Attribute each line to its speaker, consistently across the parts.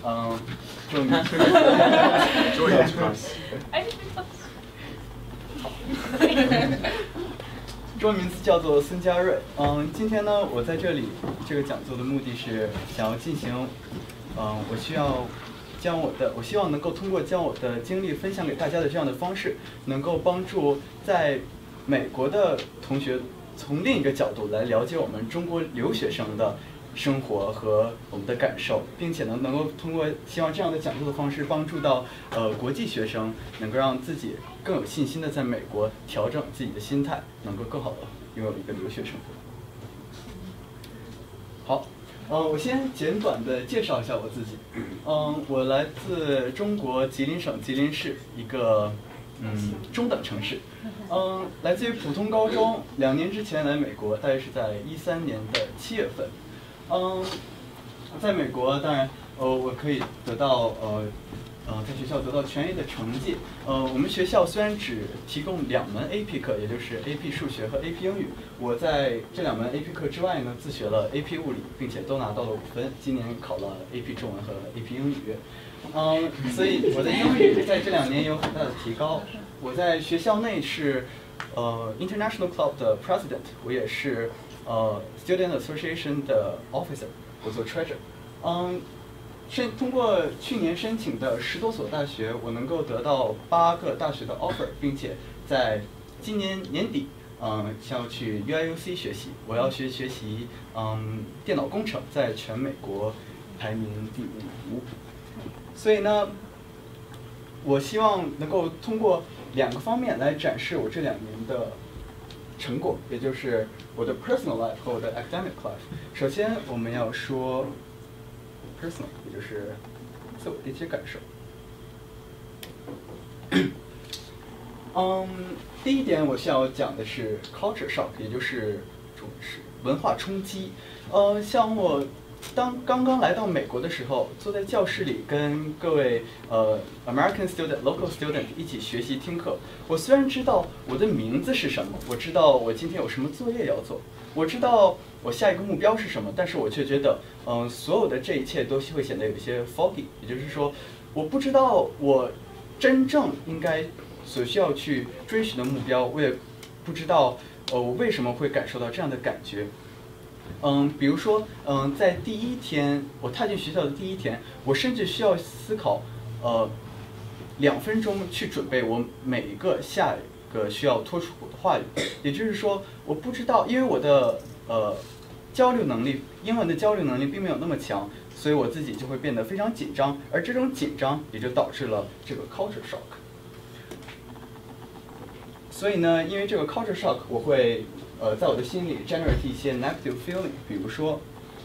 Speaker 1: 中文名中文名字叫做孙佳瑞。今天呢，我在这里这个讲座的目的是想要进行，我希望能够通过将我的经历分享给大家的这样的方式，能够帮助在美国的同学从另一个角度来了解我们中国留学生的生活和我们的感受，并且呢，能够通过希望这样的讲座的方式帮助到国际学生，能够让自己更有信心的在美国调整自己的心态，能够更好的拥有一个留学生活。好。我先简短的介绍一下我自己。我来自中国吉林省吉林市一个中等城市。来自于普通高中，2年之前来美国，大约是在13年的7月份。在美国，当然我可以得到在学校得到全 A 的成绩。我们学校虽然只提供2门 AP 课，也就是 AP 数学和 AP 英语，我在这2门 AP 课之外呢，自学了 AP 物理，并且都拿到了5分。今年考了 AP 中文和 AP 英语。所以我的英语在这2年也有很大的提高。我在学校内是International Club 的 President， 我也是Student Association 的 Officer， 我做 Treasurer。通过去年申请的10多所大学，我能够得到8个大学的 offer， 并且在今年年底，想要去 UIUC 学习，我要学习电脑工程，在全美国排名第5。所以呢，我希望能够通过2个方面来展示我这2年的成果，也就是我的 personal life 和我的 academic life。首先，我们要说 personal， 也就是自我的一些感受。第一点我需要讲的是 culture shock， 也就是文化冲击。像我刚刚来到美国的时候，坐在教室里跟各位American student、local student 一起学习听课。我虽然知道我的名字是什么，我知道我今天有什么作业要做，我知道我下一个目标是什么，但是我却觉得，所有的这一切都会显得有些 foggy， 也就是说，我不知道我真正应该所需要去追寻的目标，我也不知道我为什么会感受到这样的感觉。比如说，在第1天我踏进学校的第1天，我甚至需要思考2分钟去准备我每一个下一个需要脱出口的话语。也就是说，我不知道，因为我的交流能力，英文的交流能力并没有那么强，所以我自己就会变得非常紧张，而这种紧张也就导致了这个 culture shock。所以呢，因为这个 culture shock， 我会在我的心里 generate 一些 negative feeling， 比如说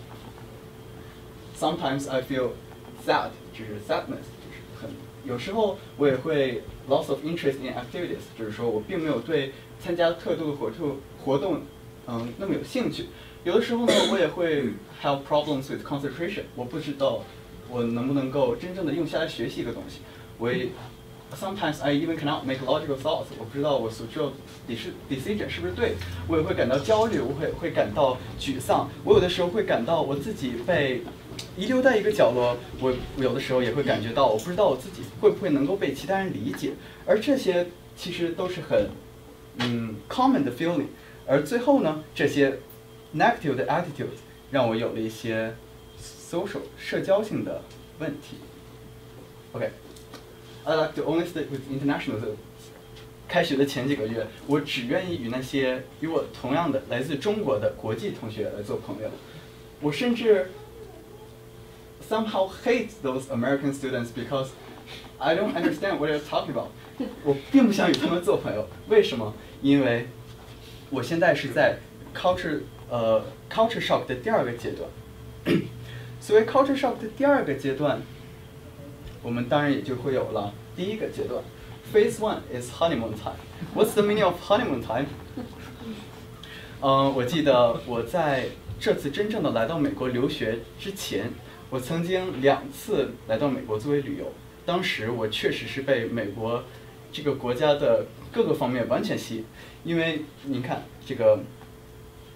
Speaker 1: sometimes I feel sad， 就是 sadness， 就是有时候我也会 loss of interest in activities， 就是说我并没有对参加特殊的活动那么有兴趣。有的时候呢，我也会 have problems with concentration， 我不知道我能不能够真正的用下来学习一个东西。Sometimes I even cannot make logical thoughts， 我不知道我所做的decision 是不是对，我也会感到焦虑，我会感到沮丧，我有的时候会感到我自己被遗留在一个角落，我有的时候也会感觉到我不知道我自己会不会能够被其他人理解，而这些其实都是很common 的 feeling， 而最后呢，这些 negative 的 attitude 让我有了一些 社交性的问题。OK。I like to only stick with international students。开学的前几个月，我只愿意与那些与我同样的来自中国的国际同学来做朋友。我甚至 somehow hate those American students because I don't understand what they're talking about。我并不想与他们做朋友。为什么？因为我现在是在 culture shock 的第2个阶段。所谓 culture shock 的第2个阶段，我们当然也就会有了第1个阶段。Phase 1 is honeymoon time. What's the meaning of honeymoon time? 我记得我在这次真正的来到美国留学之前，我曾经2次来到美国作为旅游。当时我确实是被美国这个国家的各个方面完全吸引，因为您看这个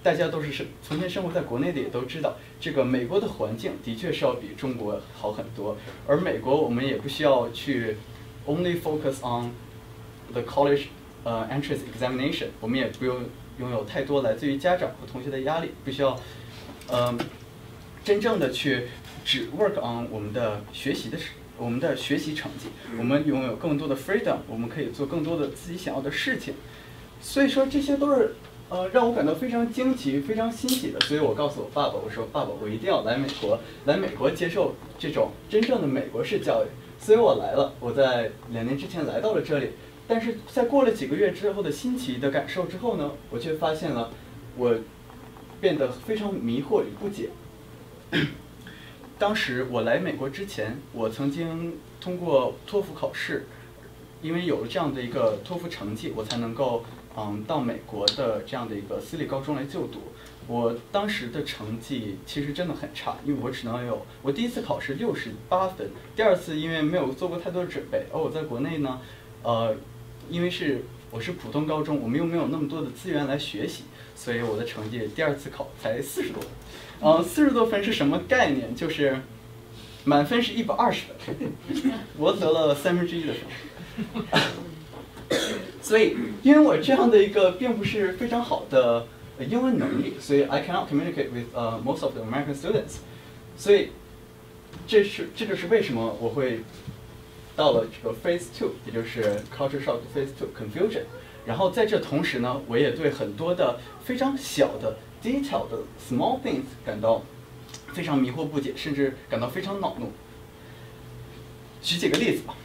Speaker 1: 大家都是从前生活在国内的也都知道，这个美国的环境的确是要比中国好很多。而美国我们也不需要去 only focus on the college entrance examination， 我们也不用拥有太多来自于家长和同学的压力，不需要真正的去只 work on 我们的学习成绩，我们拥有更多的 freedom， 我们可以做更多的自己想要的事情。所以说这些都是让我感到非常惊奇、非常欣喜的。所以我告诉我爸爸，我说爸爸，我一定要来美国接受这种真正的美国式教育。所以我来了，我在2年之前来到了这里。但是在过了几个月之后的新奇的感受之后呢，我却发现了我变得非常迷惑与不解。当时我来美国之前，我曾经通过托福考试，因为有了这样的一个托福成绩，我才能够到美国的这样的一个私立高中来就读。我当时的成绩其实真的很差，因为我只能有我第一次考试68分，第二次因为没有做过太多的准备，而我在国内呢，因为我是普通高中，我们又没有那么多的资源来学习，所以我的成绩第二次考才40多分。40多分是什么概念？就是满分是120分，我得了1/3的分。所以，因为我这样的一个并不是非常好的英文能力，所以 I cannot communicate with most of the American students。所以，这就是为什么我会到了这个 Phase 2， 也就是 Culture Shock Phase 2 Confusion。然后在这同时呢，我也对很多的非常小的 detail 的 small things 感到非常迷惑不解，甚至感到非常恼怒。举几个例子吧，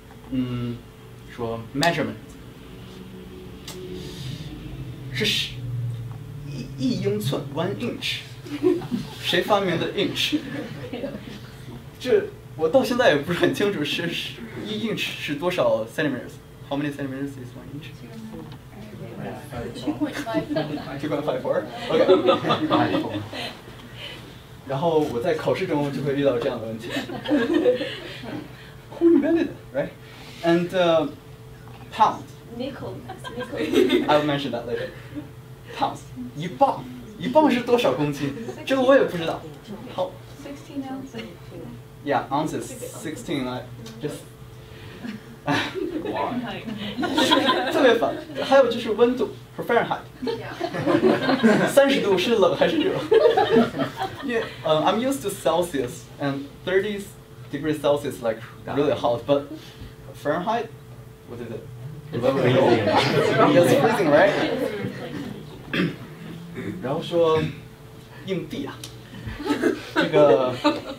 Speaker 1: 说 measurement 是一英寸 1 inch， 谁发明的 inch？ 这我到现在也不是很清楚是1 inch 是多少 centimeters？How many centimeters is 1 inch? 2.54 OK 然后我在考试中就会遇到这样的问题。Who invented it, right? And pound.
Speaker 2: Nickel.
Speaker 1: I'll mention that later. Pounds. 一磅是多少公斤？这个我也不知道。好。
Speaker 2: 16 ounces.
Speaker 1: Yeah, ounces. 16. I just. 特别烦。还有就是温度 ，Fahrenheit。30度是冷还是热？因为I'm used to Celsius and 30 degrees Celsius like really hot, but Fahrenheit, what is it? It's freezing, right? 然后说硬币啊，这个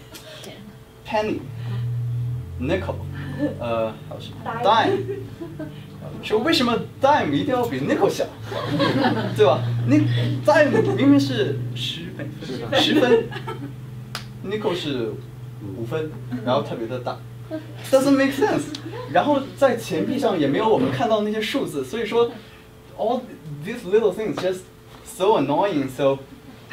Speaker 1: penny、nickel。还有什么 dime？ 说为什么 dime 一定要比 nickel 小，对吧？那 dime 明明是10分 ，nickel 是5分，然后特别的大 ，doesn't make sense。然后在钱币上也没有我们看到那些数字，所以说 all these little things just so annoying, so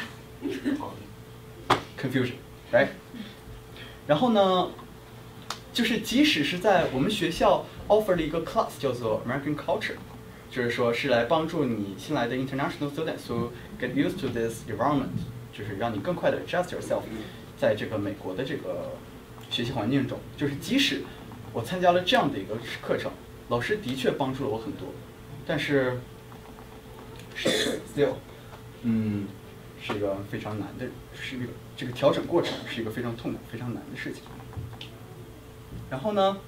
Speaker 1: confusion, right？ 然后呢？就是即使是在我们学校 offer 了一个 class 叫做 American Culture， 就是说是来帮助你新来的 international students who get used to this environment， 就是让你更快的 adjust yourself 在这个美国的这个学习环境中。就是即使我参加了这样的一个课程，老师的确帮助了我很多，但是 still， 是一个非常难的，是一个这个调整过程是一个非常痛苦、非常难的事情。然后呢，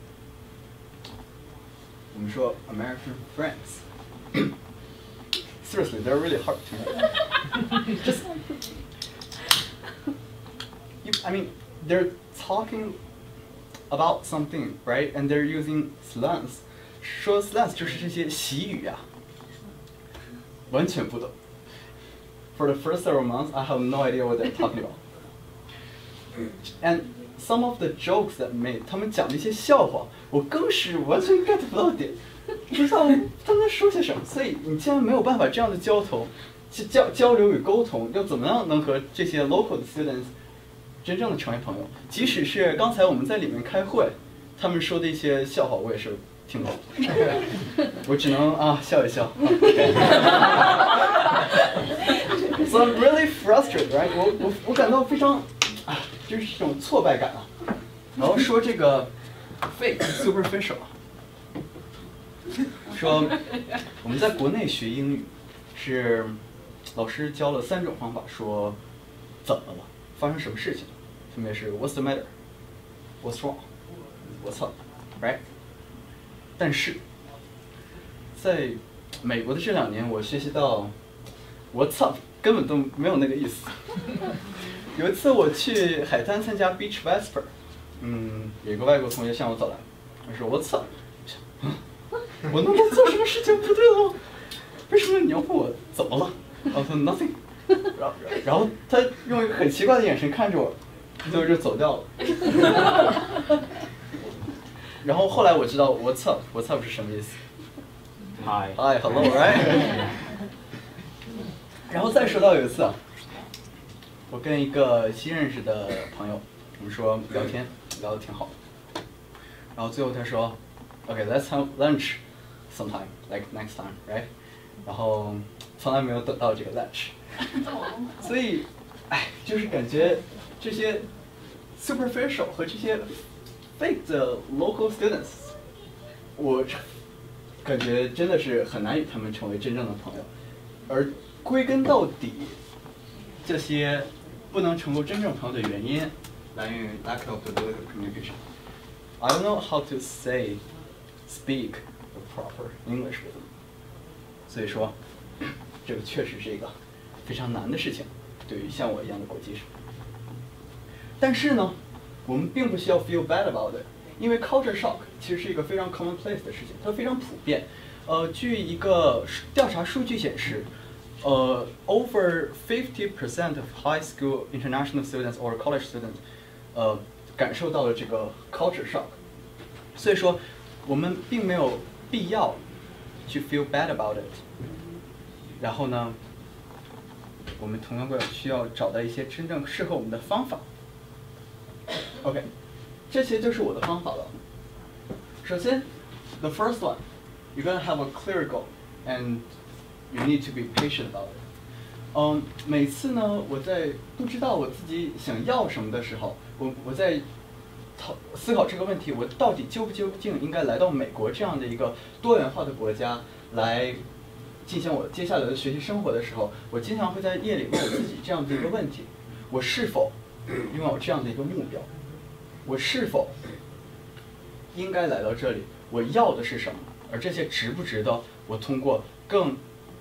Speaker 1: 我们说 American friends ，seriously, they're really hard to make. Just, I mean, they're talking about something, right? And they're using slangs. 说 slangs 就是这些习语啊，完全不懂。For the first several months, I have no idea what they're talking about. And some of the jokes that made 他们讲的一些笑话，我更是完全 get 不到点，不知道他们在说些什么。所以你既然没有办法这样的交流与沟通，要怎么样能和这些 local 的 students 真正的成为朋友？即使是刚才我们在里面开会，他们说的一些笑话，我也是听不懂，我只能笑一笑。 So I'm really frustrated, right？我感到非常就是这种挫败感啊。然后说这个 fake superficial， 说我们在国内学英语是老师教了3种方法，说怎么了，发生什么事情，分别是 What's the matter, What's wrong, What's up, right？ 但是在美国的这2年，我学习到 What's up 根本都没有那个意思。有一次我去海滩参加 Beach Vesper， 有一个外国同学向我走来，他说 What's up？ 我能不做什么事情不对了吗？为什么你要问我怎么了？我说 nothing。然后他用一个很奇怪的眼神看着我，最后就走掉了。然后后来我知道 What's up 是什么意思。Hi, hello, right？ 然后再说到有一次啊，我跟一个新认识的朋友，我们说聊天聊得挺好，然后最后他说 ，OK, let's have lunch sometime, like next time, right？ 然后从来没有等到这个 lunch， 所以，就是感觉这些 superficial 和这些 fake 的 local students， 我感觉真的是很难与他们成为真正的朋友，而归根到底，这些不能成为真正朋友的原因，来源于 lack of political communication. I don't know how to speak the proper English with them. 所以说，这个确实是一个非常难的事情，对于像我一样的国际生。但是呢，我们并不需要 feel bad about it， 因为 culture shock 其实是一个非常 commonplace 的事情，它非常普遍。据一个调查数据显示，over 50% of high school international students or college students，感受到了这个 culture shock。所以说，我们并没有必要去 feel bad about it。然后呢，我们同样需要找到一些真正适合我们的方法。OK， 这些就是我的方法了。首先 ，the first one, you're gonna have a clear goal, and you need to be patient about it. 每次呢，我在不知道我自己想要什么的时候，我在思考这个问题，我到底究竟应该来到美国这样的一个多元化的国家来进行我接下来的学习生活的时候，我经常会在夜里问我自己这样的一个问题：我是否拥有这样的一个目标？我是否应该来到这里？我要的是什么？而这些值不值得我通过更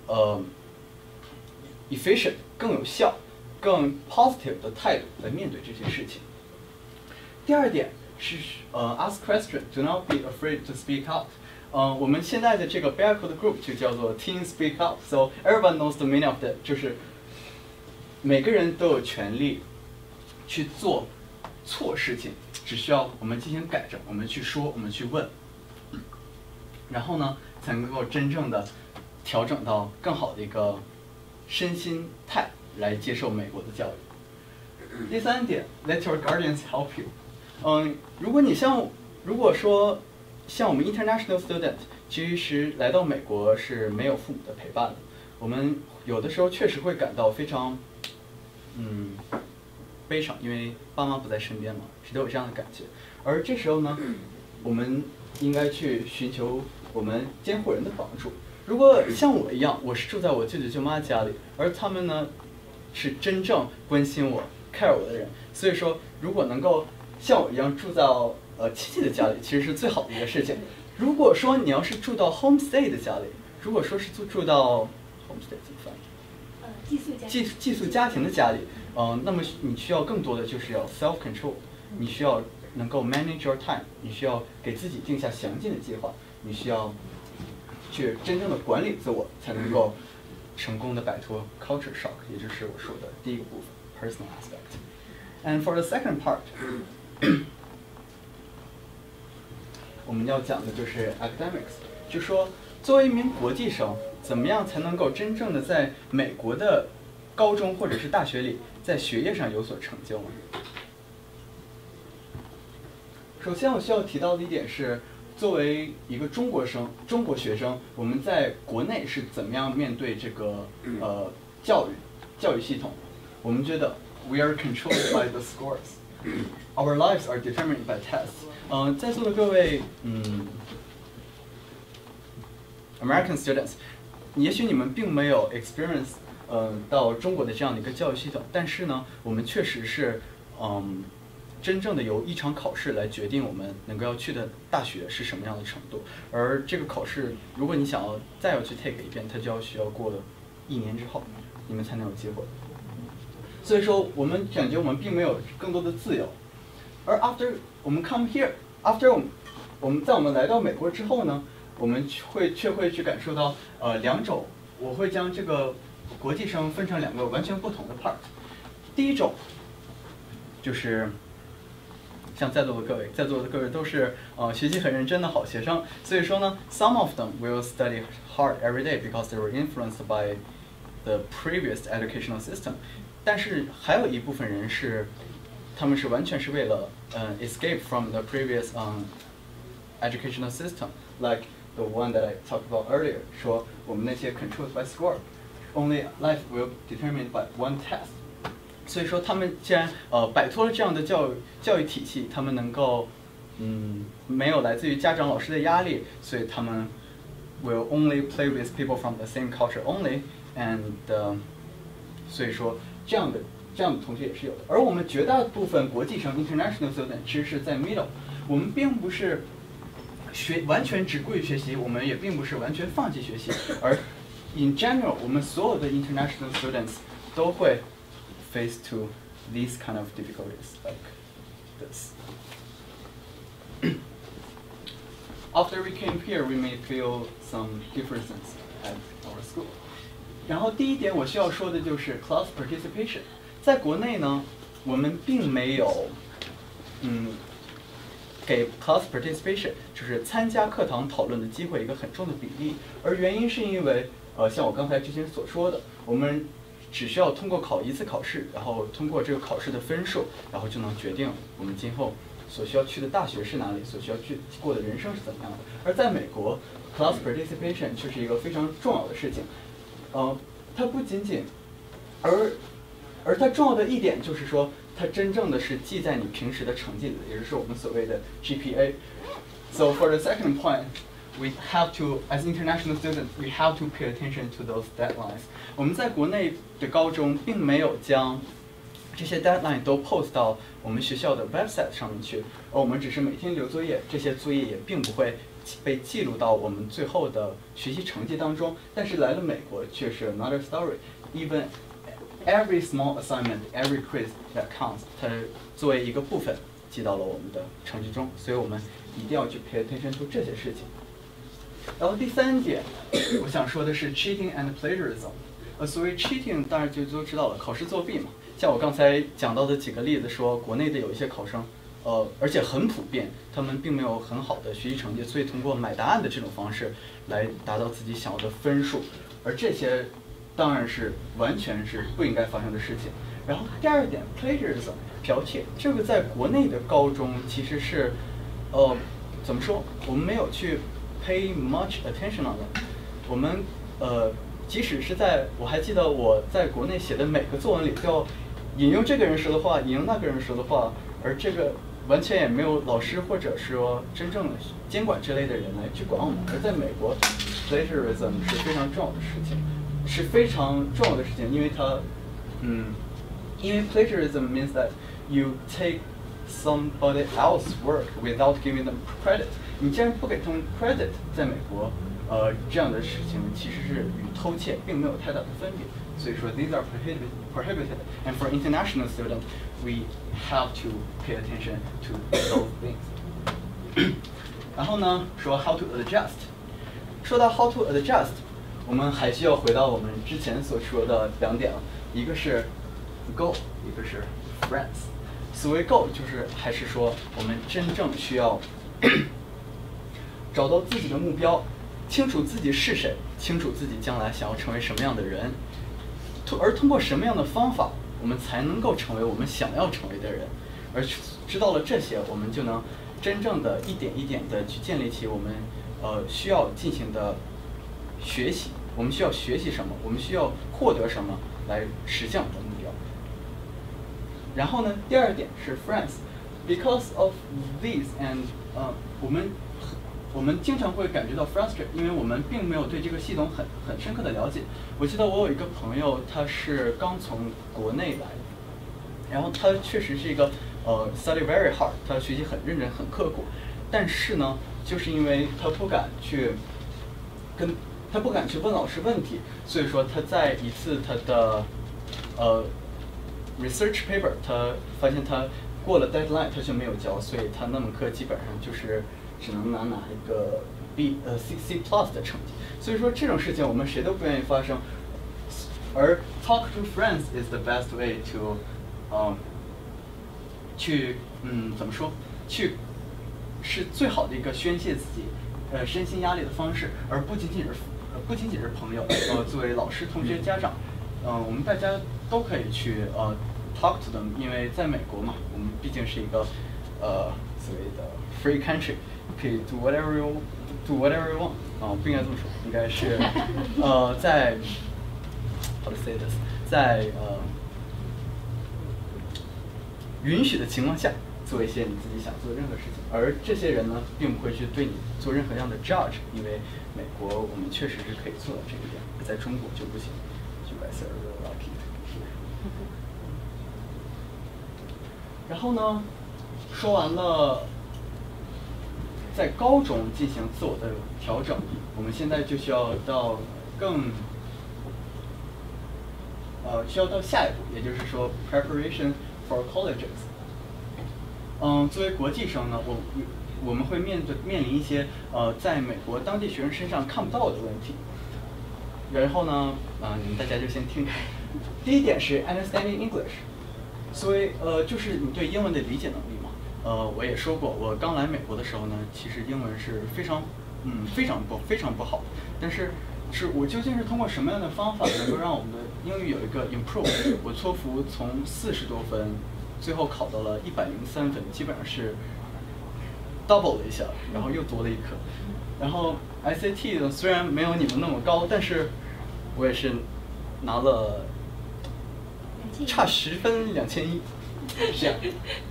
Speaker 1: efficient、更有效、更 positive 的态度来面对这些事情？第二点是ask question, do not be afraid to speak out. 我们现在的这个 Barcode Group 就叫做 Teen Speak Out，so everyone knows the meaning of that， 就是每个人都有权利去做错事情，只需要我们进行改正，我们去说，我们去问，然后呢，才能够真正的调整到更好的一个身心态来接受美国的教育。第三点 ，Let your guardians help you。如果说像我们 international student， 其实来到美国是没有父母的陪伴的，我们有的时候确实会感到非常悲伤，因为爸妈不在身边嘛，是都有这样的感觉。而这时候呢，我们应该去寻求我们监护人的帮助。如果像我一样，我是住在我舅舅舅妈家里，而他们呢是真正关心我、care 我的人，所以说如果能够像我一样住到亲戚的家里，其实是最好的一个事情。如果说你要是住到 homestay 的家里，如果说是住到 homestay 怎么翻译？寄宿家庭的家里，那么你需要更多的就是要 self control， 你需要能够 manage your time， 你需要给自己定下详尽的计划，你需要去真正的管理自我，才能够成功的摆脱 culture shock， 也就是我说的第一个部分 personal aspect。And for the second part， 我们要讲的就是 academics， 就说作为一名国际生，怎么样才能够真正的在美国的高中或者是大学里，在学业上有所成就呢？首先我需要提到的一点是，作为一个中国学生，我们在国内是怎么样面对这个教育？ 教育系统，我们觉得 we are controlled by the scores. Our lives are determined by tests. 在座的各位，American students， 也许你们并没有 experience 到中国的这样的一个教育系统，但是呢，我们确实是真正的由一场考试来决定我们能够要去的大学是什么样的程度。而这个考试，如果你想要再要去 take 一遍，它就需要过1年之后，你们才能有机会。所以说，我们感觉我们并没有更多的自由。而 after 我们 come here，after 我们在我们来到美国之后呢，我们却会去感受到2种，我会将这个国际生分成2个完全不同的 part。第一种就是像在座的各位都是学习很认真的好学生，所以说呢 ，some of them will study hard every day because they were influenced by the previous educational system。但是还有一部分人他们是完全是为了escape from the previous educational system，like the one that I talked about earlier， 说我们那些 controlled by score，only life will determined by one test。所以说他们既然摆脱了这样的教育体系，他们能够没有来自于家长老师的压力，所以他们 will only play with people from the same culture only，and 所以说这样的同学也是有的。而我们绝大部分国际生 international student 其实是在 middle， 我们并不是完全只顾于学习，我们也并不是完全放弃学习，而 in general 我们所有的 international students 都会 face to these kind of difficulties like this. After we came here, we may feel some differences at our school. 然后第一点我需要说的就是 class participation。在国内呢，我们并没有给 class participation 就是参加课堂讨论的机会一个很重的比例，而原因是因为像我刚才之前所说的，我们只需要通过考1次考试，然后通过这个考试的分数，然后就能决定我们今后所需要去的大学是哪里，所需要去过的人生是怎么样的。而在美国 ，class participation 却是一个非常重要的事情。它不仅仅，而它重要的一点就是说，它真正的是记在你平时的成绩里，也就是我们所谓的 GPA。So for the second point, we have to, as international students, we have to pay attention to those deadlines. 我们在国内的高中并没有将这些 deadline 都 post 到我们学校的 website 上面去，而我们只是每天留作业，这些作业也并不会被记录到我们最后的学习成绩当中。但是来了美国却是 another story. Even every small assignment, every quiz that counts， 它作为一个部分记到了我们的成绩中，所以我们一定要去 pay attention to 这些事情。然后第3点，我想说的是 cheating and plagiarism。所谓 cheating， 当然就都知道了，考试作弊嘛。像我刚才讲到的几个例子说，国内的有一些考生，而且很普遍，他们并没有很好的学习成绩，所以通过买答案的这种方式来达到自己想要的分数，而这些当然是完全是不应该发生的事情。然后第2点 plagiarism 剽窃，这个在国内的高中其实是，怎么说？我们没有去 pay much attention on it。我们即使是我还记得我在国内写的每个作文里都要引用这个人说的话，引用那个人说的话，而这个完全也没有老师或者说真正的监管之类的人来去管我们。而在美国 plagiarism 是非常重要的事情，是非常重要的事情，因为它，因为 plagiarism means that you take somebody else's work without giving them credit。你既然不给他们 credit， 在美国，这样的事情其实是与偷窃并没有太大的分别。所以说 these are prohibited. And for international students, we have to pay attention to those things. 然后呢，说 how to adjust。说到 how to adjust， 我们还需要回到我们之前所说的2点了，一个是 goal， 一个是 friends。所谓 goal 就是还是说我们真正需要找到自己的目标，清楚自己是谁，清楚自己将来想要成为什么样的人，而通过什么样的方法，我们才能够成为我们想要成为的人。而知道了这些，我们就能真正的一点一点的去建立起我们需要进行的学习， 我们需要学习什么，我们需要获得什么来实现我们的目标。然后呢，第二点是 friends，because of these and 我们经常会感觉到 frustrated， 因为我们并没有对这个系统很深刻的了解。我记得我有一个朋友，他是刚从国内来的，然后他确实是一个study very hard， 他学习很认真很刻苦，但是呢，就是因为他不敢去问老师问题，所以说他在一次他的research paper， 他发现他过了 deadline， 他就没有交，所以他那门课基本上就是只能拿一个 C plus 的成绩。所以说这种事情我们谁都不愿意发生，而 talk to friends is the best way to 怎么说，是最好的一个宣泄自己身心压力的方式，而不仅仅是朋友，作为老师、同学、家长，我们大家都可以去talk to them， 因为在美国嘛，我们毕竟是一个所谓的 free country， 可以 do whatever you want， 不应该这么说，应该是在 how to say this， 在允许的情况下，做一些你自己想做的任何事情，而这些人呢，并不会去对你做任何样的 judge， 因为美国我们确实是可以做到这一点，在中国就不行。You guys are really lucky here. 然后呢，说完了在高中进行自我的调整，我们现在就需要到下一步，也就是说 preparation for colleges。作为国际生呢，我们会面临一些在美国当地学生身上看不到的问题。然后呢，你们大家就先听。第一点是 understanding English， 所以就是你对英文的理解能力嘛。我也说过，我刚来美国的时候呢，其实英文是非常不好，但是我究竟是通过什么样的方法能够让我们的英语有一个 improve？ 我托福从40多分，最后考到了103分，基本上是 double 了一下，然后又多了一科。然后 SAT 呢，虽然没有你们那么高，但是我也是拿了差10分2100，这样。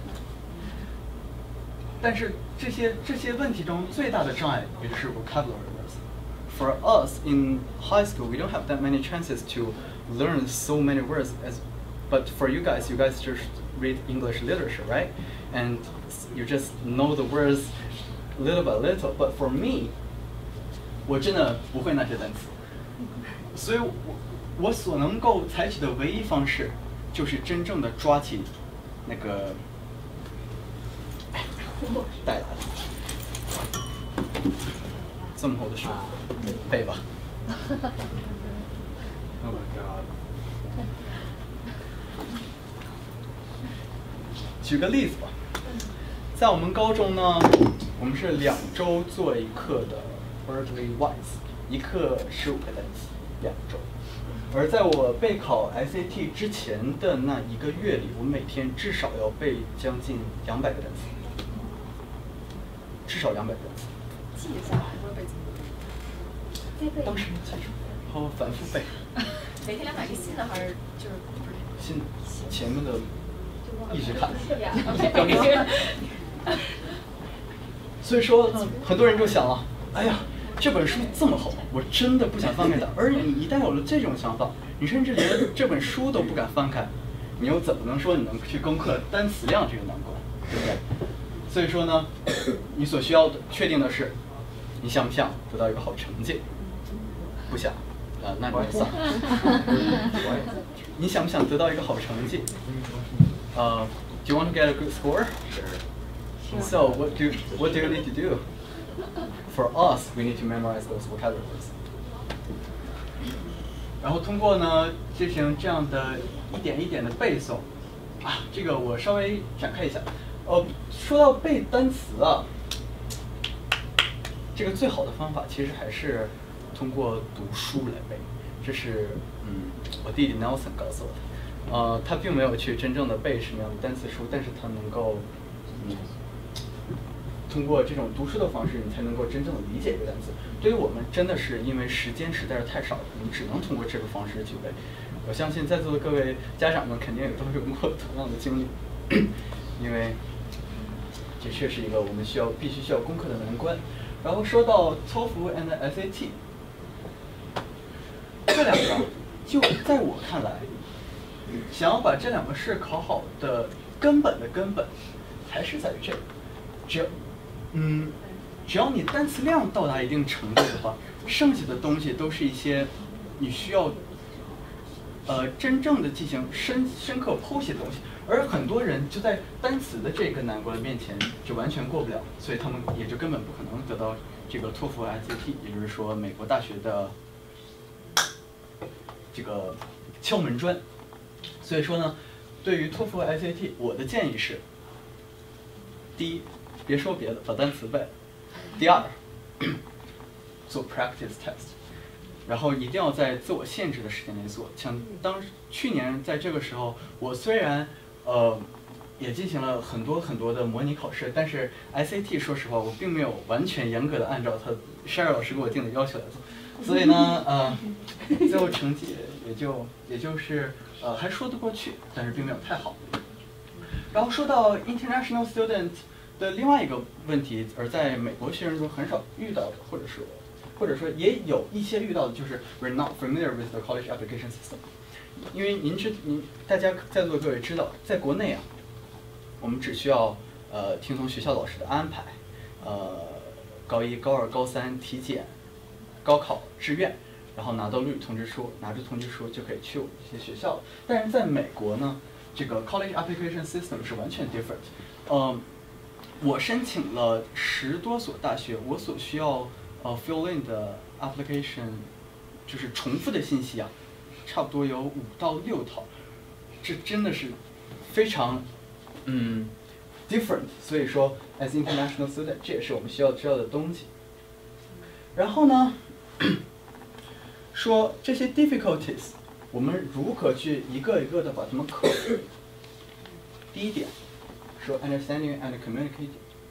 Speaker 1: 但是这些问题中最大的障碍也就是 vocabulary words。For us in high school, we don't have that many chances to learn so many words but for you guys just read English literature, right? And you just know the words little by little. But for me, 我真的不会那些单词，所以我所能够采取的唯一方式，就是真正的抓起那个带来了这么厚的书，背吧。Oh my god！ 举个例子吧，在我们高中呢，我们是2周做一课的 Berkeley Wise， 一课15个单词，2周。而在我备考 SAT 之前的那1个月里，我每天至少要背将近200个单词，至少200个单词。
Speaker 2: 记一下，不会背怎么背？
Speaker 1: 当时没记住，然后反复背。
Speaker 2: 每天200个新的还是就是
Speaker 1: 新前面的一直看。所以说，很多人就想了，哎呀，这本书这么厚，我真的不想翻开它。而你一旦有了这种想法，你甚至连这本书都不敢翻开，你又怎么能说你能去攻克单词量这个难关，对不对？所以说呢，你所需要的确定的是，你想不想得到一个好成绩？不想，那你就算了。你想不想得到一个好成绩？Do you want to get a good score? So what do you need to do? For us, we need to memorize those vocabulary words. 然后通过呢进行这样的一点一点的背诵啊，这个我稍微展开一下。说到背单词啊，这个最好的方法其实还是通过读书来背。这是我弟弟 Nelson 告诉我的。他并没有去真正的背什么样的单词书，但是他能够通过这种读书的方式，你才能够真正的理解一个单词。对于我们，真的是因为时间实在是太少了，我们只能通过这个方式去背。我相信在座的各位家长们肯定也都有过同样的经历，因为这确是一个我们必须需要攻克的难关。然后说到托福 and SAT， 这两个就在我看来，想要把这两个试考好的根本，还是在于这个，只要你单词量到达一定程度的话，剩下的东西都是一些你需要真正的进行深刻剖析的东西。而很多人就在单词的这个难关面前就完全过不了，所以他们也就根本不可能得到这个托福 SAT， 也就是说美国大学的这个敲门砖。所以说呢，对于托福 SAT， 我的建议是：第一，别说别的，把单词背了；第二，做 practice test， 然后一定要在自我限制的时间内做。像去年在这个时候，我虽然也进行了很多的模拟考试，但是 SAT 说实话，我并没有完全严格的按照Sherry 老师给我定的要求来做，所以呢，最后成绩也就是还说得过去，但是并没有太好。然后说到 international student 的另外一个问题，而在美国学生中很少遇到的，或者说也有一些遇到的，就是 we're not familiar with the college application system。因为大家在座的各位知道，在国内啊，我们只需要听从学校老师的安排，高一、高二、高三体检、高考、志愿，然后拿到录取通知书，拿着通知书就可以去一些学校。但是在美国呢，这个 college application system 是完全 different。我申请了10多所大学，我所需要fill in 的 application 就是重复的信息啊，差不多有5到6套，这真的是非常different。所以说 as international student， 这也是我们需要知道的东西。然后呢，说这些 difficulties， 我们如何去一个一个的把它们克服？第一点，说 understanding and communicating。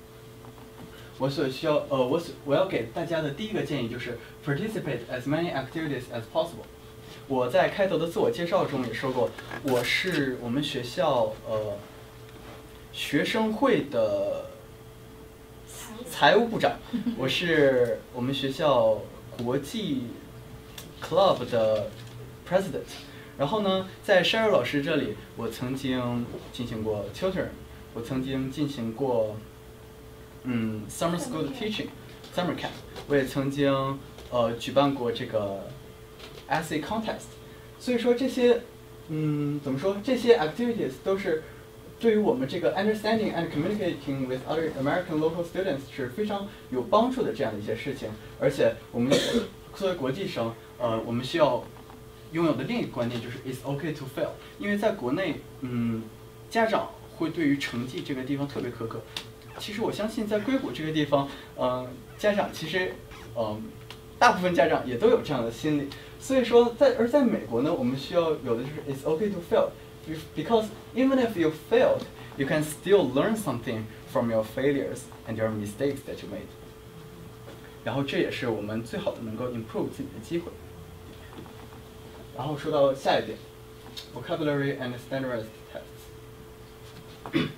Speaker 1: 我要给大家的第一个建议就是 participate as many activities as possible。我在开头的自我介绍中也说过，我是我们学校学生会的财务部长，我是我们学校国际 club 的 president。然后呢，在 Sherry 老师这里，我曾经进行过 tutor， 我曾经进行过summer school 的 teaching，summer camp， 我也曾经举办过这个 essay contest。所以说这些怎么说，这些 activities 都是对于我们这个 understanding and communicating with other American local students 是非常有帮助的这样的一些事情。而且我们作为国际生，我们需要拥有的另一个观念就是 it's okay to fail。因为在国内，家长会对于成绩这个地方特别苛刻。其实我相信在硅谷这个地方，家长其实大部分家长也都有这样的心理。所以说在美国呢，我们需要有的就是 it's okay to fail， because even if you failed, you can still learn something from your failures and your mistakes that you made。然后这也是我们最好的能够 improve 自己的机会。然后说到下一点 ，vocabulary and standardized tests。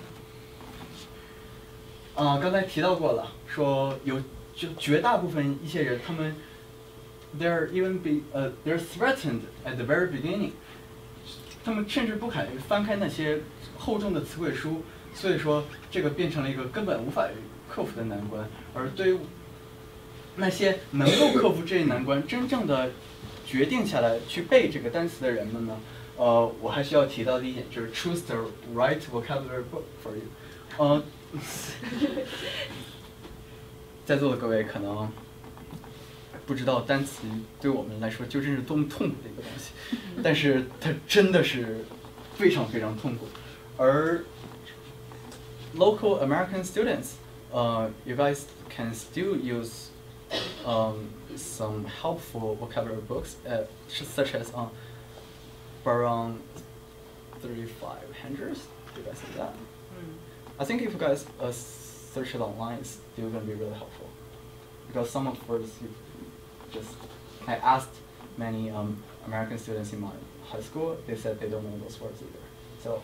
Speaker 1: 刚才提到过了，说就绝大部分一些人，他们 they're threatened at the very beginning， 他们甚至不敢翻开那些厚重的词汇书，所以说这个变成了一个根本无法克服的难关。而对于那些能够克服这一难关，真正的决定下来去背这个单词的人们呢，我还需要提到的一点就是 choose the right vocabulary book for you。在座的各位可能不知道单词对我们来说究竟是多么痛苦的一个东西，但是它真的是非常非常痛苦。而 local American students, you guys can still use some helpful vocabulary books, such as Baron 3500. Do you guys see that? I think if you guys search it online is still going to be really helpful. Because some of words I asked many American students in my high school, they said they don't know those words either. So,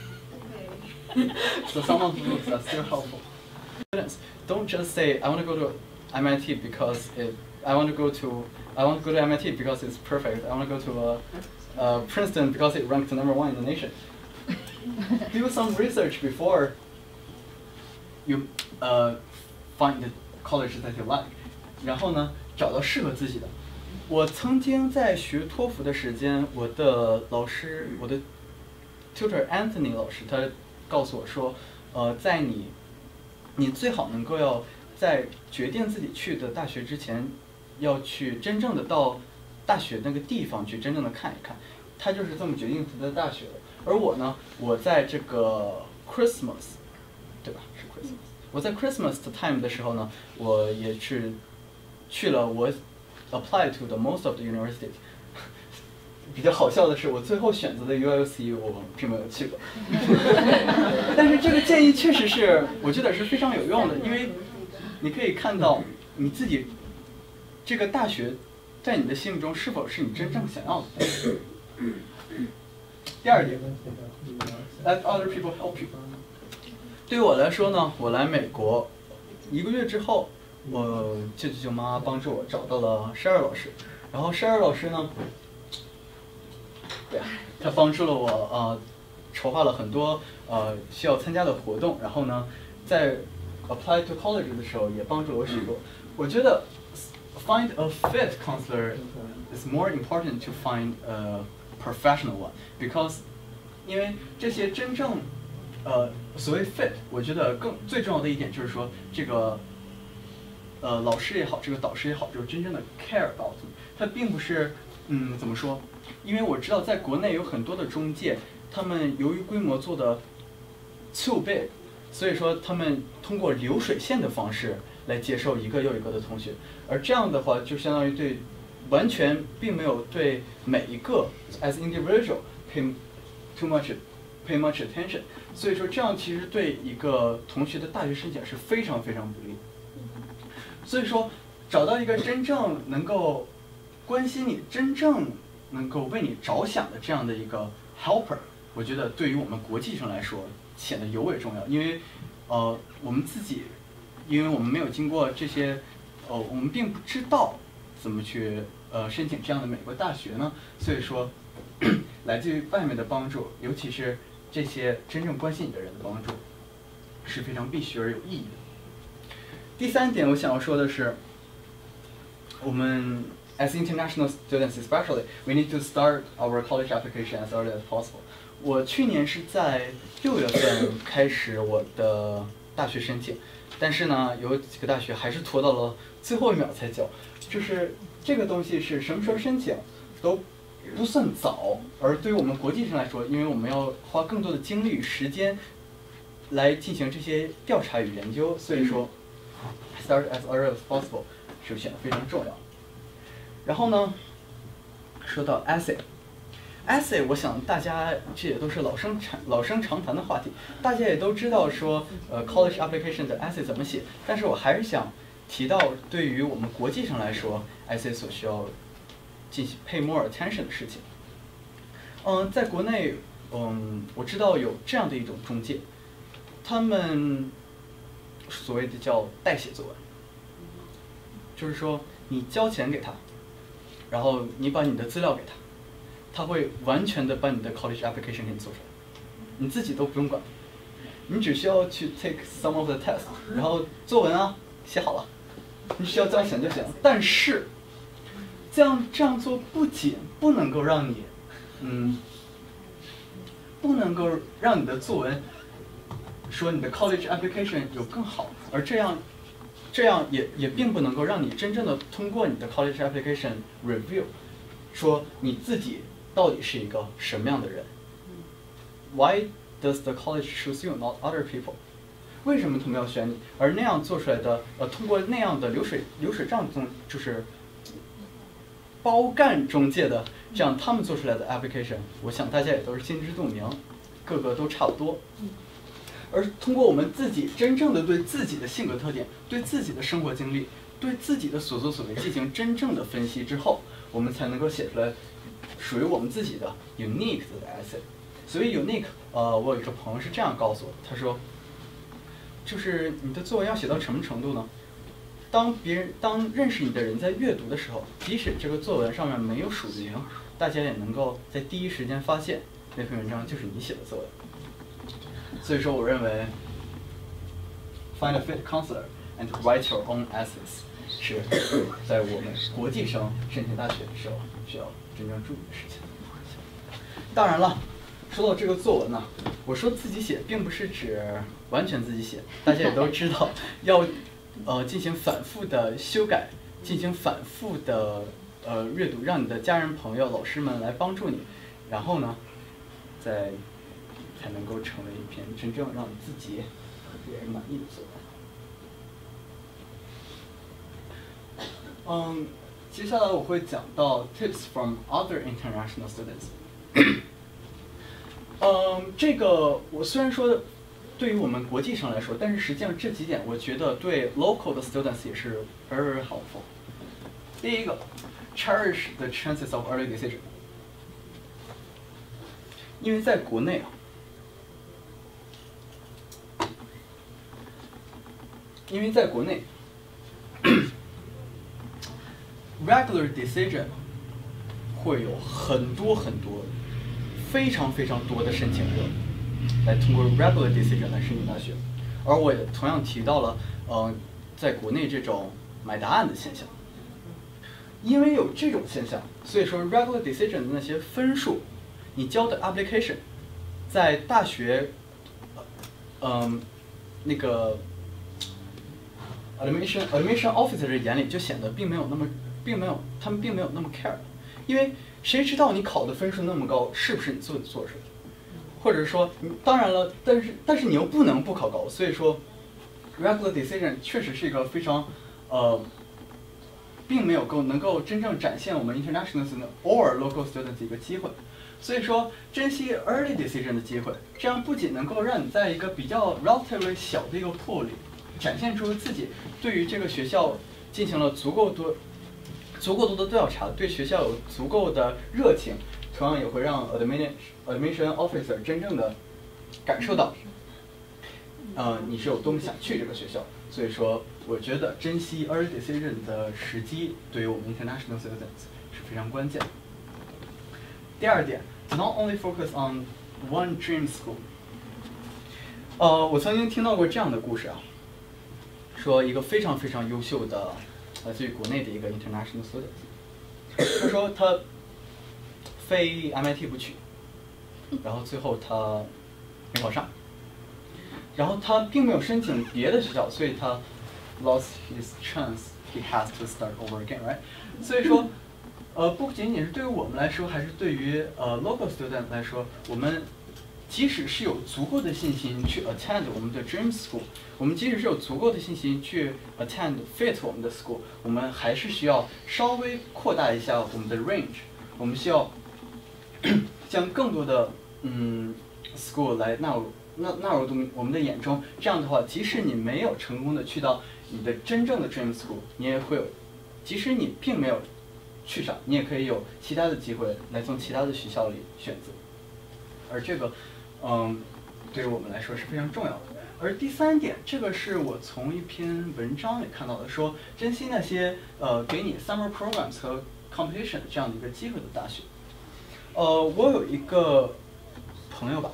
Speaker 1: so some of the books are still helpful. Students, don't just say I want to go to MIT because I want to go to MIT because it's perfect. I want to go to Princeton because it ranked #1 in the nation. Do some research before you find the college that you like. 然后呢，找到适合自己的。我曾经在学托福的时间，我的老师，我的 tutor Anthony 老师，他告诉我说，在你最好能够要在决定自己去的大学之前，要去真正的到大学那个地方去真正的看一看。他就是这么决定他的大学的。而我呢，我在这个 Christmas， 对吧？是 Christmas。我在 Christmas time 的时候呢，我也是去了我 applied to the most of the universities。比较好笑的是，我最后选择的 UIUC 我并没有去过。但是这个建议确实是，我觉得是非常有用的，因为你可以看到你自己这个大学在你的心目中是否是你真正想要的。第二点 ，let other people help you。对于我来说呢，我来美国1个月之后，我舅舅舅妈帮助我找到了Sherry老师，然后Sherry老师呢，对，他帮助了我筹划了很多需要参加的活动，然后呢，在 apply to college 的时候也帮助了我许多。我觉得 find a fit counselor is more important to find a professional one because 因为这些真正所谓 fit， 我觉得最重要的一点就是说这个老师也好，这个导师也好，就是真正的 care about me。他并不是怎么说？因为我知道在国内有很多的中介，他们由于规模做的 too big， 所以说他们通过流水线的方式来接受一个又一个的同学，而这样的话就相当于对完全并没有对每一个 as individual pay much attention， 所以说这样其实对一个同学的大学申请是非常非常不利。所以说找到一个真正能够关心你、真正能够为你着想的这样的一个 helper， 我觉得对于我们国际生来说显得尤为重要，因为我们自己，因为我们没有经过这些，我们并不知道怎么去申请这样的美国大学呢，所以说来自于外面的帮助，尤其是这些真正关心你的人的帮助，是非常必须而有意义的。第三点，我想要说的是，我们 as international students especially, we need to start our college application as early as possible. 我去年是在6月份开始我的大学申请，但是呢，有几个大学还是拖到了最后1秒才交。就是这个东西是什么时候申请都不算早，而对于我们国际生来说，因为我们要花更多的精力与时间来进行这些调查与研究，所以说 start as early as possible 是显得非常重要。然后呢，说到 essay， 我想大家这也都是老生常谈的话题，大家也都知道说college application 的 essay 怎么写，但是我还是想提到对于我们国际上来说 essay 所需要进行 pay more attention 的事情。在国内，我知道有这样的一种中介，他们所谓的叫代写作文，就是说你交钱给他，然后你把你的资料给他，他会完全的把你的 college application 给你做出来，你自己都不用管，你只需要去 take some of the test， 然后作文啊写好了，你只要交钱就行。但是这样做不仅不能够让你，不能够让你的作文说你的 college application 有更好，而这样也并不能够让你真正的通过你的 college application review， 说你自己到底是一个什么样的人。Why does the college choose you, not other people？ 为什么他们要选你？而那样做出来的，通过那样的流水账中，就是包干中介的这样他们做出来的 application， 我想大家也都是心知肚明，个个都差不多。 而通过我们自己真正的对自己的性格特点、对自己的生活经历、对自己的所作所为进行真正的分析之后，我们才能够写出来属于我们自己的 unique 的 essay。所以 unique，我有一个朋友是这样告诉我，他说，就是你的作文要写到什么程度呢？当认识你的人在阅读的时候，即使这个作文上面没有署名，大家也能够在第一时间发现那篇文章就是你写的作文。所以说，我认为 find a fit counselor and write your own essays 是在我们国际生申请大学的时候需要真正注意的事情。当然了，说到这个作文呢，我说自己写，并不是指完全自己写，大家也都知道要进行反复的修改，进行反复的阅读，让你的家人、朋友、老师们来帮助你，然后呢，才能够成为一篇真正让你自己和别人满意的作文。接下来我会讲到 tips from other international students 。这个我虽然说对于我们国际生来说，但是实际上这几点我觉得对 local 的 students 也是 very helpful。第一个 ，cherish the chances of early decision。因为在国内regular decision 会有很多非常多的申请者来通过 regular decision 来申请大学，而我也同样提到了在国内这种买答案的现象。因为有这种现象，所以说 regular decision 的那些分数，你交的 application 在大学那个 admission officer 的眼里就显得他们并没有那么 care， 因为谁知道你考的分数那么高是不是你做出来的，或者说当然了，但是你又不能不考高，所以说 regular decision 确实是一个非常并没有能够真正展现我们 international student or local student 的一个机会。所以说，珍惜 early decision 的机会，这样不仅能够让你在一个比较 relatively 小的一个 pool 里展现出自己对于这个学校进行了足够多的调查，对学校有足够的热情，同样也会让 admission officer 真正的感受到，你是有多么想去这个学校。所以说，我觉得珍惜 early decision 的时机对于我们 international students 是非常关键的。第二点 ，not only focus on one dream school。我曾经听到过这样的故事啊，说一个非常优秀的来自于国内的一个 international student， 他说他非 MIT 不取，然后最后他没考上，然后他并没有申请别的学校，所以他 lost his chance. He has to start over again, right? 所以说。不仅仅是对于我们来说，还是对于local student 来说，我们即使是有足够的信心去 attend 我们的 dream school， 我们即使是有足够的信心去 attend fit 我们的 school， 我们还是需要稍微扩大一下我们的 range， 我们需要将更多的school 来纳入我们的眼中。这样的话，即使你没有成功的去到你的真正的 dream school， 你也会有，即使你并没有去上，你也可以有其他的机会来从其他的学校里选择，而这个，对于我们来说是非常重要的。而第三点，这个是我从一篇文章里看到的，说珍惜那些给你 summer programs 和 competition 这样的一个机会的大学。我有一个朋友吧，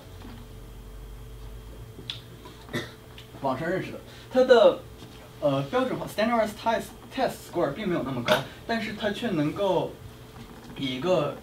Speaker 1: 网上认识的，他的标准化 standardized test score 并没有那么高，但是他却能够以一个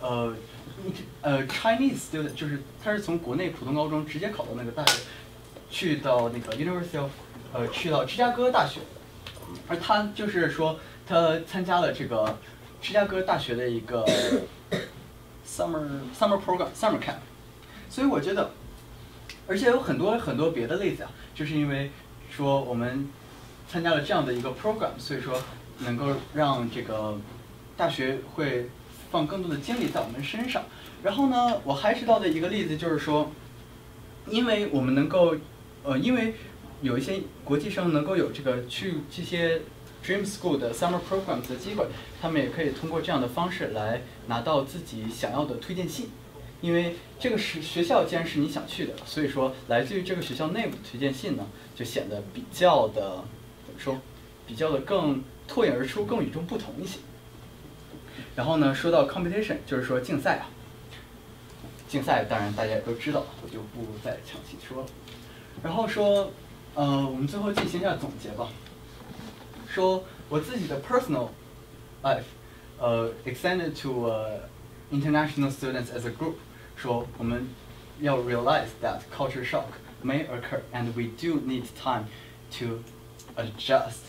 Speaker 1: Chinese student， 就是他是从国内普通高中直接考到那个大学，去到那个 University of 去到芝加哥大学，而他就是说他参加了这个芝加哥大学的一个 summer program summer camp， 所以我觉得，而且有很多别的例子啊，就是因为说我们参加了这样的一个 program， 所以说能够让这个大学会放更多的精力在我们身上。然后呢，我还知道的一个例子就是说，因为我们能够因为有一些国际生能够有这个去这些 Dream School 的 Summer Programs 的机会，他们也可以通过这样的方式来拿到自己想要的推荐信。因为这个学校既然是你想去的，所以说来自于这个学校内部的推荐信呢，就显得比较的怎么说，比较的更脱颖而出，更与众不同一些。然后呢，说到 competition， 就是说竞赛啊。竞赛当然大家也都知道，我就不再详细说了。然后说，我们最后进行一下总结吧。说我自己的 personal life， extended to international students as a group。说我们要 realize that culture shock may occur and we do need time to adjust.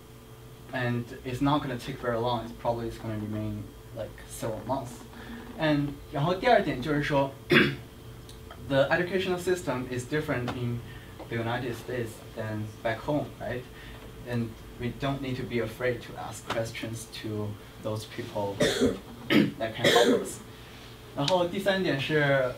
Speaker 1: And it's not going to take very long. It's probably going to remain like several months. And 然后第二点就是说，the educational system is different in the United States than back home, right? And we don't need to be afraid to ask questions to those people that can help us. 然后第三点是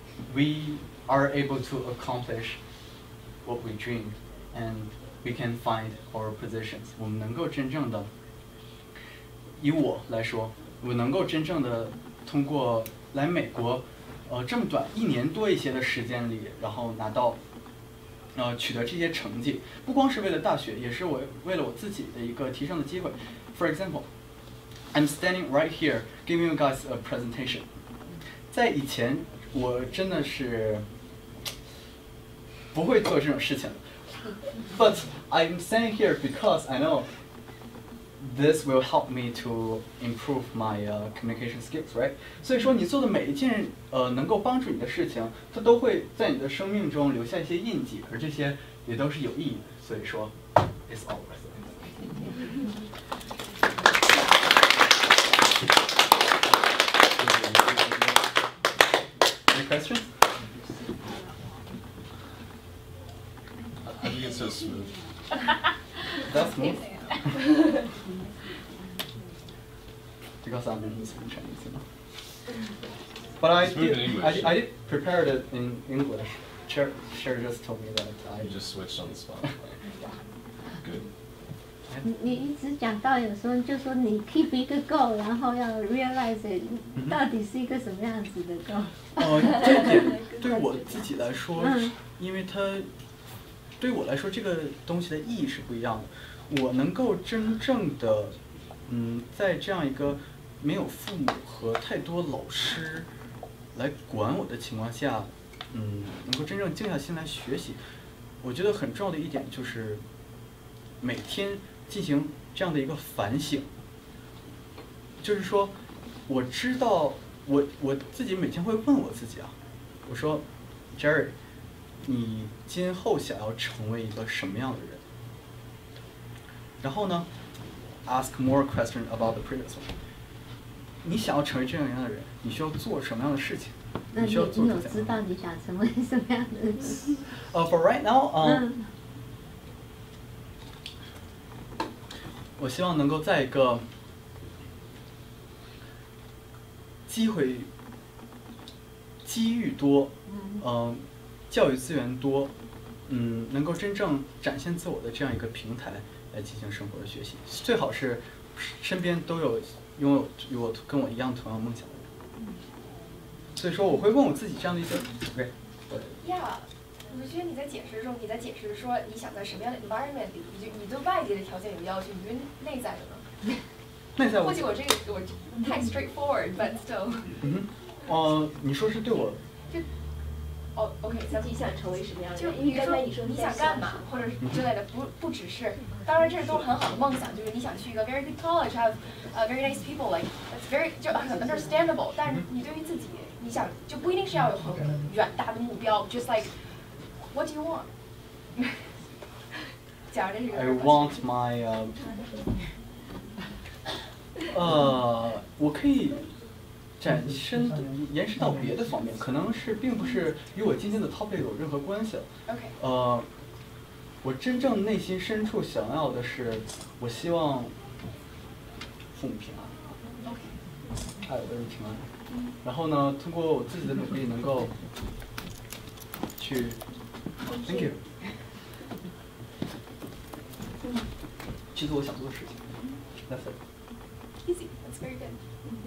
Speaker 1: we are able to accomplish what we dreamed and we can find our positions. 我们能够真正的，以我来说，我能够真正的通过来美国，这么短1年多一些的时间里，然后拿到，取得这些成绩，不光是为了大学，也是我为了我自己的一个提升的机会。For example, I'm standing right here giving you guys a presentation. 在以前，我真的是不会做这种事情的。But I'm standing here because I know this will help me to improve my communication skills, right? 所以说，你做的每一件能够帮助你的事情，它都会在你的生命中留下一些印记，而这些也都是有意义的。所以说 ，it's all worth it. Any questions?
Speaker 3: How do you get so smooth?
Speaker 1: That's smooth. Because I'm in Chinese, you know. But I
Speaker 3: Smooth in
Speaker 1: did,
Speaker 3: English.
Speaker 1: I did prepared it in English. Cher just told me that I
Speaker 3: You just switched on the spot. Good.
Speaker 4: 你一直讲到有时候就说你 keep 一个 goal， 然后要 realize it， 到底是一个什么样子的 goal？
Speaker 1: 这一点对我自己来说，因为它对我来说这个东西的意义是不一样的。我能够真正的，在这样一个没有父母和太多老师来管我的情况下，能够真正静下心来学习，我觉得很重要的一点就是每天进行这样的一个反省。就是说，我知道我自己每天会问我自己啊，我说 ，Jerry， 你今后想要成为一个什么样的人？然后呢 ，ask more question about the previous one。你想要成为这样的人，你需要做什么样的事情？
Speaker 4: 那你
Speaker 1: 需要做
Speaker 4: 有知道你想成为什么样的人
Speaker 1: ？For right now，我希望能够在一个机遇多，教育资源多，能够真正展现自我的这样一个平台来进行生活的学习，最好是身边都有拥有跟我一样同样梦想的人。所以说，我会问我自己这样的一些
Speaker 2: ，Yeah， 我觉得你在解释的时候，你在解释说你想在什么样的 environment 里，你对外界的条件有要求，你对内在的呢？
Speaker 1: 内在
Speaker 2: 或许我这个太 straightforward，but still。
Speaker 1: 你说是对我。
Speaker 2: OK，
Speaker 5: 自己想成为什么样的人？
Speaker 2: 就比如说你想干嘛，或者是之类的，不只是，当然这都是很好的梦想，就是你想去一个 very good college，have very nice people，like that's very 就很 understandable。但是你对于自己，你想就不一定是要有很远大的目标 ，just like what do you want？ 讲这是一个。
Speaker 1: I want my 我可以延伸到别的方面，可能是并不是与我今天的 topic 有任何关系了。
Speaker 2: OK。
Speaker 1: 我真正内心深处想要的是，我希望父母平安，爱我的人平安。然后呢，通过我自己的努力，能够去 Thank you。去做我想做的事情。That's it.
Speaker 2: Easy. That's very good.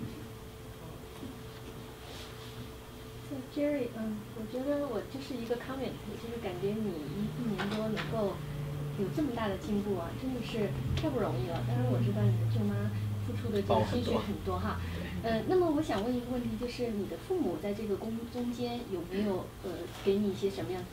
Speaker 5: So Jerry，我觉得我就是一个 comment， 就是感觉你一年多能够有这么大的进步啊，真的是太不容易了。当然我知道你的舅妈付出的这个心血很多哈。那么我想问一个问题，就是你的父母在这个中间有没有给你一些什么样的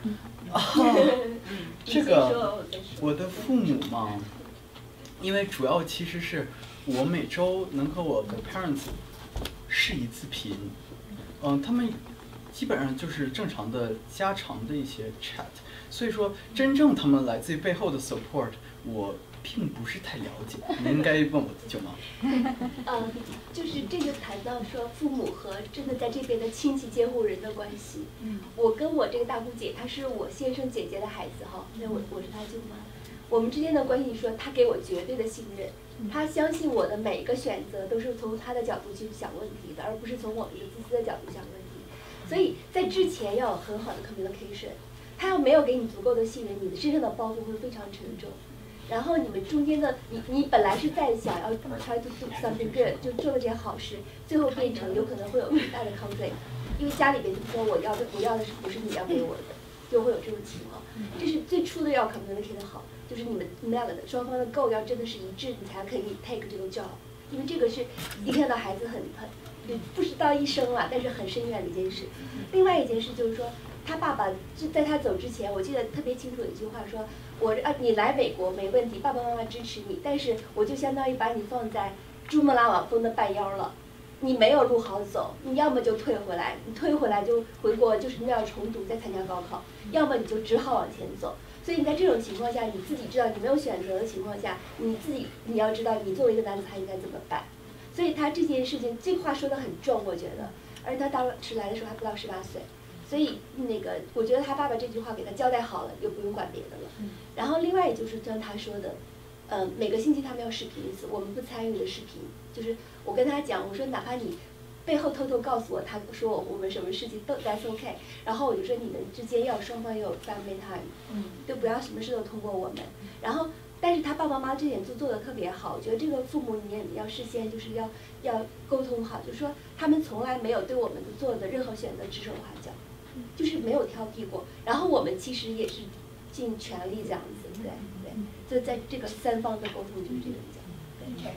Speaker 5: support？
Speaker 1: 这个我的父母嘛，因为主要其实是我每周能和我的 parents 视一次频，他们基本上就是正常的家常的一些 chat， 所以说真正他们来自于背后的 support， 我并不是太了解。你应该问我的舅妈。
Speaker 6: 就是这就谈到说父母和真的在这边的亲戚监护人的关系。我跟我这个大姑姐，她是我先生姐姐的孩子哈，那我是她舅妈。我们之间的关系说，她给我绝对的信任，她相信我的每一个选择都是从她的角度去想问题的，而不是从我们的自私的角度想问题。所以在之前要有很好的 communication， 她要没有给你足够的信任，你的身上的包袱会非常沉重。然后你们中间的你本来是在想要 try to do something good， 就做了件好事，最后变成有可能会有很大的 conflict， 因为家里边就说我要的是不是你要给我的，就会有这种情况。这是最初的要 communicate 好，就是你们两个的双方的 goal 要真的是一致，你才可以 take 这个 job， 因为这个是一看到孩子很不知道一生了，但是很深远的一件事。另外一件事就是说，他爸爸就在他走之前，我记得特别清楚的一句话说，你来美国没问题，爸爸妈妈支持你，但是我就相当于把你放在珠穆朗玛峰的半腰了，你没有路好走，你要么就退回来，你退回来就回国就是那样重读再参加高考，要么你就只好往前走。所以你在这种情况下，你自己知道你没有选择的情况下，你要知道你作为一个男子汉应该怎么办。所以他这件事情这话说得很重，我觉得，而且他当时来的时候还不到18岁。所以我觉得他爸爸这句话给他交代好了，就不用管别的了。然后另外也就是像他说的，每个星期他们要视频一次，我们不参与的视频，就是我跟他讲，我说哪怕你背后偷偷告诉我，他说我们什么事情都 that's OK， 然后我就说你们之间要双方有 family time， 就不要什么事都通过我们。然后，但是他爸爸妈妈这点做得特别好，我觉得这个父母你也要事先就是要沟通好，就是说他们从来没有对我们做的任何选择指手画脚。就是没有挑剔过，然后我们其实也是尽全力这样子，对，就在这个三方的沟通就是这个讲。
Speaker 2: Okay.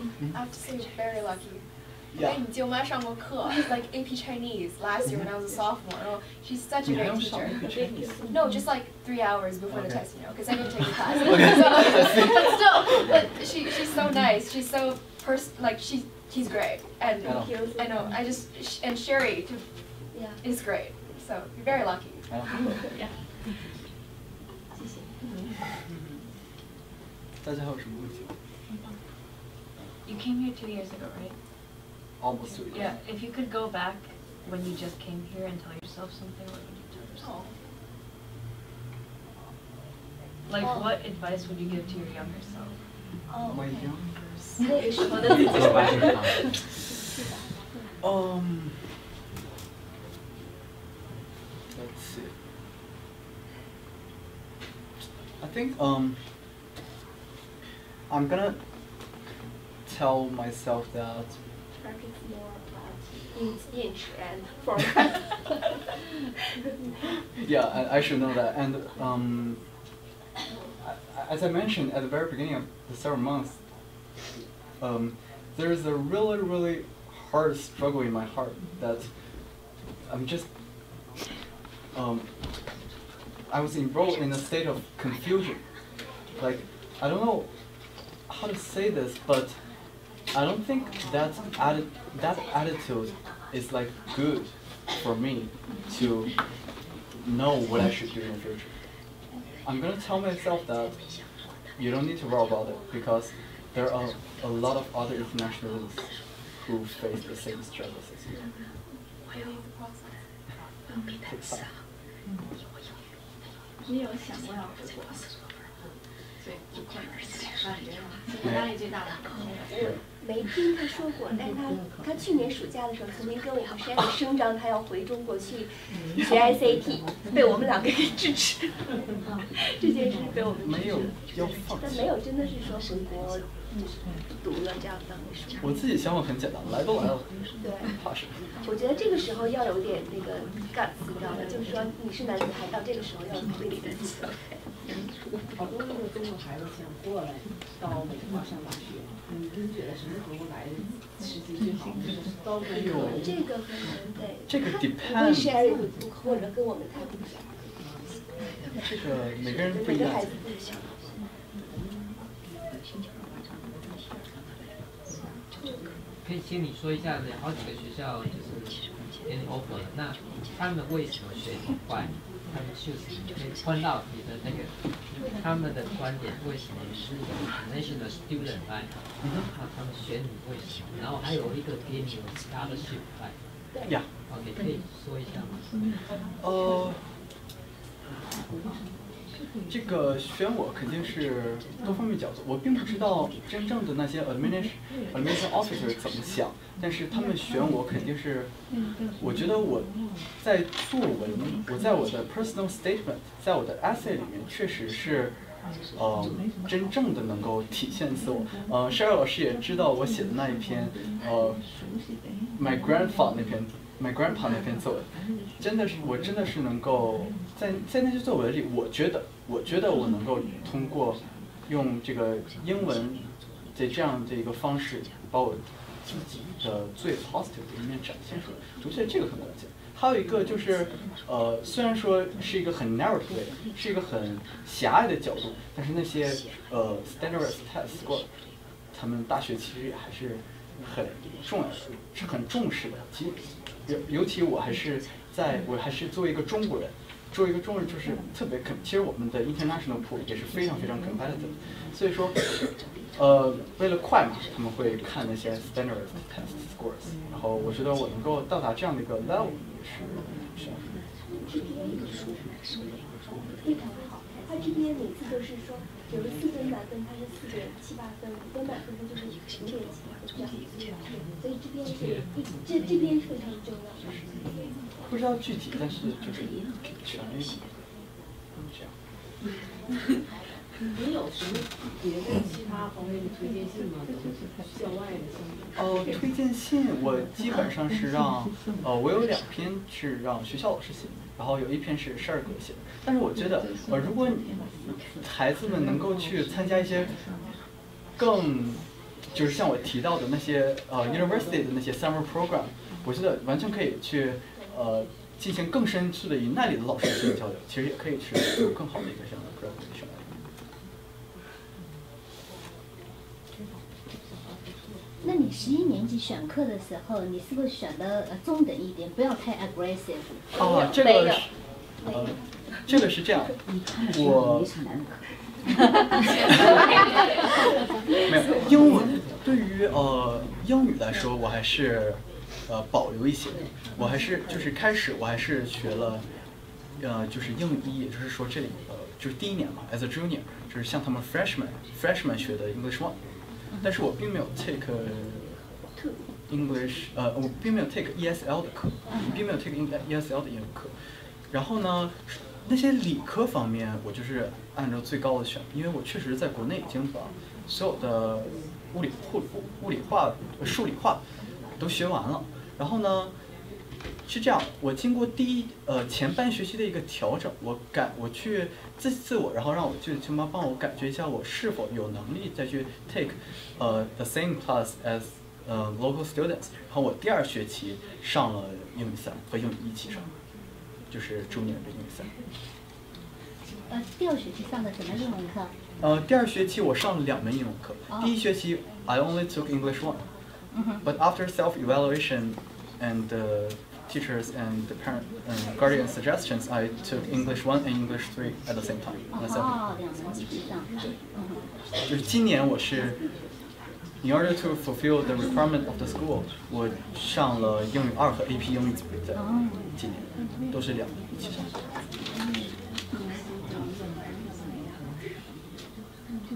Speaker 2: I have to say you're very lucky.
Speaker 1: Yeah.
Speaker 2: 你舅妈上过课 like AP Chinese last year when I was a sophomore. Oh, she's such a great teacher. No, just like 3 hours before the test, because I didn't take the class. But still, but she's so nice. She's so she's great. And I know. And Sherry is great. So you're very lucky.
Speaker 5: Yeah.
Speaker 6: 谢谢。
Speaker 1: 大家还有什么问题吗？
Speaker 7: You came here 2 years ago, right?
Speaker 1: Almost 2 years.
Speaker 7: Yeah. If you could go back when you just came here and tell yourself something, what would you tell yourself? Like, what advice would you give to your younger self?
Speaker 1: My younger self.
Speaker 6: 那个时候的自己。
Speaker 1: Let's see. I think I'm gonna tell myself that
Speaker 6: Practice more about inch and form.
Speaker 1: yeah, I should know that. And as I mentioned at the very beginning of the 7 months, there is a really, really hard struggle in my heart that I'm just I was enrolled in a state of confusion. Like, I don't know how to say this, but I don't think that attitude is like good for me to know what I should do in the future. I'm gonna tell myself that you don't need to worry about it because there are a lot of other internationalists who face the same struggles as you. Takes time.
Speaker 8: 你有想过要回国？
Speaker 5: 最困难的？压力最大的？
Speaker 6: 我没听他说过，但是他去年暑假的时候曾经跟我和 Sherry 声张他要回中国去学 SAT， 被我们两个给制止。这件事被我们
Speaker 1: 没有要放弃。
Speaker 6: 但没有真的是说回国就是不读了这样当书。
Speaker 1: 我自己想法很简单，来都来了，
Speaker 6: 对，
Speaker 1: 怕什么？
Speaker 6: 我觉得这个时候要有点那个 guts， 你知道吗？就是说你是男女孩，到这个时候要努力的自己。
Speaker 8: 好多那个中国孩子想过来到美国上大学，你真觉得什么时候来时机最好？到时候
Speaker 6: 这个可能得
Speaker 1: 这个
Speaker 6: 跟
Speaker 1: depend
Speaker 6: Sherry 或者跟我们谈不一样。
Speaker 1: 这个每个人不一样。
Speaker 6: 每个孩子不一样。
Speaker 9: 可以请你说一下，有好几个学校就是给你 offer 了，那他们为什么学你坏？他们就是换到你的那个他们的观点，为什么你是 international student 来？那他们选你为什么？然后还有一个给你有 scholarship 来。
Speaker 1: 呀。
Speaker 9: OK， 可以说一下吗？
Speaker 1: 这个选我肯定是多方面角度，我并不知道真正的那些 administration officer 怎么想，但是他们选我肯定是，我觉得我在作文，我在我的 personal statement， 在我的 essay 里面确实是，真正的能够体现自我。Sherry 老师也知道我写的那一篇，my grandpa 那篇作文，我真的是能够在那些作文里，我觉得我能够通过用这个英文的这样的一个方式，把我自己的最 positive 的一面展现出来。读起来这个很关键。还有一个就是，虽然说是一个很 narrow 的 way， 是一个很狭隘的角度，但是那些standardized test score， 他们大学其实也还是很重要的，是很重视的。尤其我还是作为一个中国人，就是特别其实我们的 international pool 也是非常非常 competitive， 所以说，为了快嘛，他们会看那些 standardized test scores， 然后我觉得我能够到达这样的一个 level 也是需要。
Speaker 6: 非常好，他GPA每次都是说，有的4分满分他是4.78分，5分满分他就是5.7分这样子，所以GPA 是非常重要的。
Speaker 1: 不知道具体，但是就是权威这样。
Speaker 8: 你有什么别的其他方面的推荐信吗？校外的项目？
Speaker 1: 推荐信我基本上是让我有2篇是让学校老师写，然后有1篇是Sherry给我写的。但是我觉得如果孩子们能够去参加一些更就是像我提到的那些university 的那些 summer program， 我觉得完全可以去进行更深处的与那里的老师进行交流，其实也可以是有更好的一个这样的 graduation。
Speaker 4: 那你11年级选课的时候，你是不是选的中等一点，不要太 aggressive？
Speaker 1: 这个是这样，我没有英文对于英语来说，我还是保留一些，我还是就是开始我还是学了就是英语1，也就是说这里就是第1年嘛 ，as a junior， 就是像他们 freshman 学的 English 1， 但是我并没有 take English， 我并没有 take ESL 的课，并没有 take ESL 的英语课。然后呢，那些理科方面我就是按照最高的选，因为我确实在国内已经把所有的物理化、数理化都学完了。然后呢，是这样，我经过前半学期的一个调整，我去自我，然后让我去起码帮我感觉一下我是否有能力再去 take the same class as local students。然后我第2学期上了英语3和英语1起上，就是 junior 的英语3。
Speaker 4: 第2学期上的什么英文课？
Speaker 1: 第2学期我上了2门英文课。第1学期 I only took English 1， but after self-evaluation and teachers and the parent and guardian suggestions, I took English 1 and English 3 at the same time.
Speaker 4: 2门一起上。
Speaker 1: 就是今年我是 ，in order to fulfill the requirement of the school， 我上了英语2和 AP 英语在今年都是2门一起上。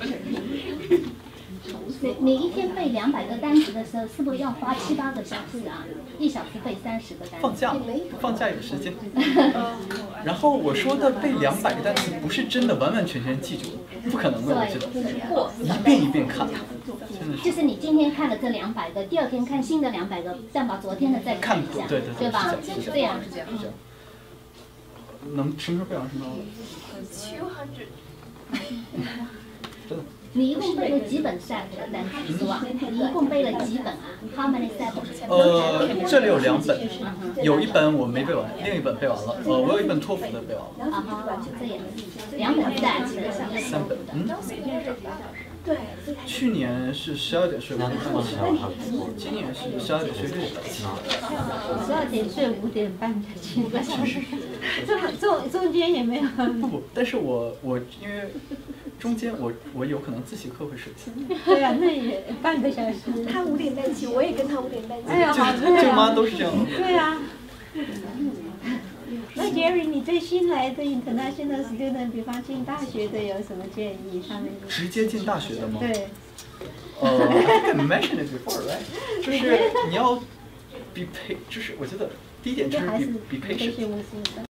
Speaker 4: 你一天背200个单词的时候，是不是要花7、8个小时啊？1小时背30个单词。
Speaker 1: 放假有时间。然后我说的背200个单词，不是真的完完全全记住，不可能的，我觉得。一遍一遍看，真的是。
Speaker 4: 就是你今天看了这200个，第2天看新的200个，再把昨天的再看一下，对吧？这样。
Speaker 1: 能什么时候背完什么
Speaker 2: 200。
Speaker 1: 真的。
Speaker 4: 你一共背了几本 set 的单词是吧？你一共背了几本啊 ？How many set？
Speaker 1: 这里有2本，有一本我没背完，另一本背完了。我有一本托福的背完了。
Speaker 4: 啊哈，这样，2本 set，
Speaker 1: 3本，
Speaker 6: 对。
Speaker 1: 去年是12点睡5点半起，今年是12点睡6点半起。
Speaker 4: 12点睡5点半才7个小时，中间也没有。
Speaker 1: 不，但是我因为中间我有可能自习课会睡起。
Speaker 4: 对啊，那也半个小时。
Speaker 6: 他5点半起，我也跟他5点半起。
Speaker 4: 哎呀，好累啊！
Speaker 1: 舅妈都是这样的。
Speaker 4: 对啊。那 Jerry， 你对新来的 international student， 比方进大学的有什么建议？他们
Speaker 1: 直接进大学的吗？
Speaker 4: 对。
Speaker 1: I mentioned it before, right？ 就是你要 be patient，就是我觉得第一点就是 be patient。